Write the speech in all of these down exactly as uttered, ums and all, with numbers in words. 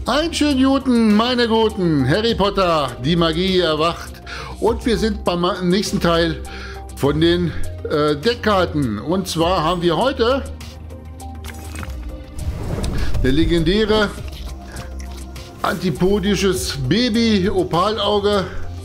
Einen schönen guten, meine Guten, Harry Potter, die Magie erwacht. Und wir sind beim nächsten Teil von den äh, Deckkarten. Und zwar haben wir heute der legendäre antipodisches Baby Opalauge.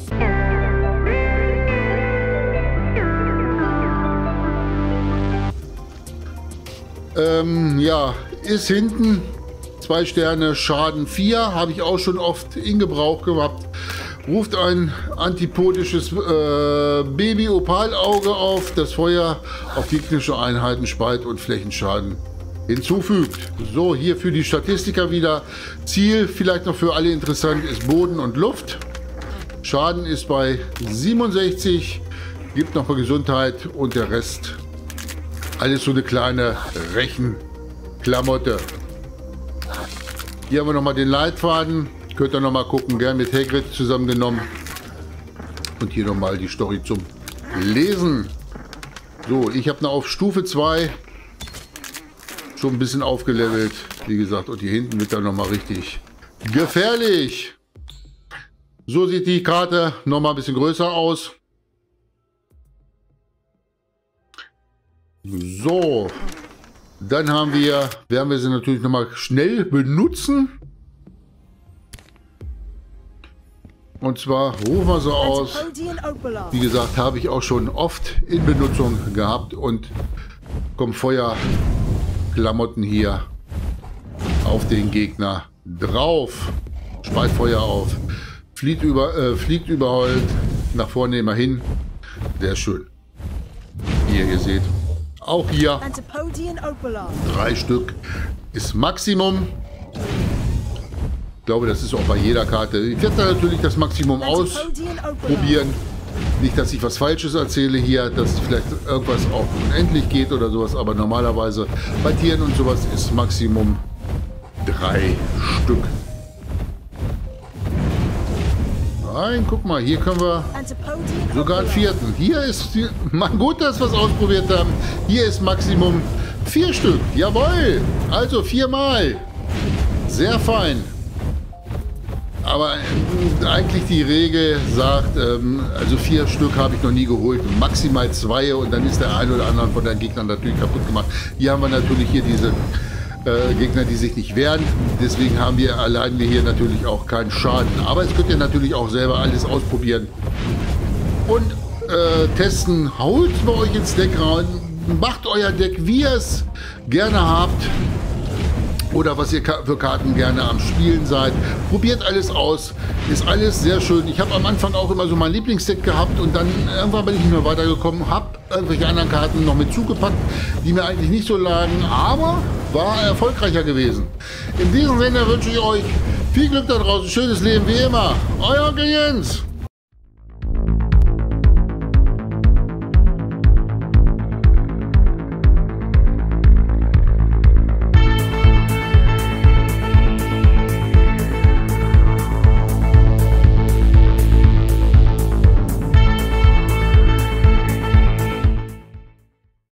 Ähm, ja, ist hinten zwei Sterne, Schaden vier, habe ich auch schon oft in Gebrauch gehabt. Ruft ein antipodisches äh, Baby Opalauge auf, das Feuer auf gegnerische Einheiten speit und Flächenschaden hinzufügt. So, hier für die Statistiker wieder. Ziel, vielleicht noch für alle interessant, ist Boden und Luft. Schaden ist bei siebenundsechzig, gibt noch mal Gesundheit und der Rest alles so eine kleine Rechenklamotte. Hier haben wir noch mal den Leitfaden. Könnt ihr noch mal gucken, gern mit Hagrid zusammengenommen. Und hier noch mal die Story zum Lesen. So, ich habe noch auf Stufe zwei schon ein bisschen aufgelevelt. Wie gesagt, und hier hinten wird dann noch mal richtig gefährlich. So sieht die Karte noch mal ein bisschen größer aus. So, dann haben wir, werden wir sie natürlich noch mal schnell benutzen. Und zwar rufen wir so aus. Wie gesagt, habe ich auch schon oft in Benutzung gehabt und kommen Feuerklamotten hier auf den Gegner drauf. Speit Feuer auf. Fliegt, über, äh, fliegt überholt. Nach vorne immer hin. Sehr schön. Wie ihr hier seht. Auch hier. Drei Stück ist Maximum. Ich glaube, das ist auch bei jeder Karte. Ich werde da natürlich das Maximum ausprobieren. Nicht, dass ich was Falsches erzähle hier, dass vielleicht irgendwas auch unendlich geht oder sowas. Aber normalerweise bei Tieren und sowas ist Maximum drei Stück. Nein, guck mal, hier können wir sogar einen vierten. Hier ist, man gut, dass wir es ausprobiert haben. Hier ist Maximum vier Stück. Jawohl, also viermal. Sehr fein. Aber äh, eigentlich die Regel sagt, ähm, also vier Stück habe ich noch nie geholt. Maximal zwei und dann ist der ein oder andere von den Gegnern natürlich kaputt gemacht. Hier haben wir natürlich hier diese Äh, Gegner, die sich nicht wehren. Deswegen haben wir allein hier natürlich auch keinen Schaden. Aber es könnt ihr natürlich auch selber alles ausprobieren und äh, testen. Holt bei euch ins Deck rein. Macht euer Deck, wie ihr es gerne habt. Oder was ihr für Karten gerne am Spielen seid. Probiert alles aus. Ist alles sehr schön. Ich habe am Anfang auch immer so mein Lieblingsdeck gehabt und dann irgendwann bin ich nicht mehr weitergekommen. Habe irgendwelche anderen Karten noch mit zugepackt, die mir eigentlich nicht so lagen. Aber war erfolgreicher gewesen. In diesem Sinne wünsche ich euch viel Glück da draußen. Schönes Leben wie immer. Euer Onkel Jens.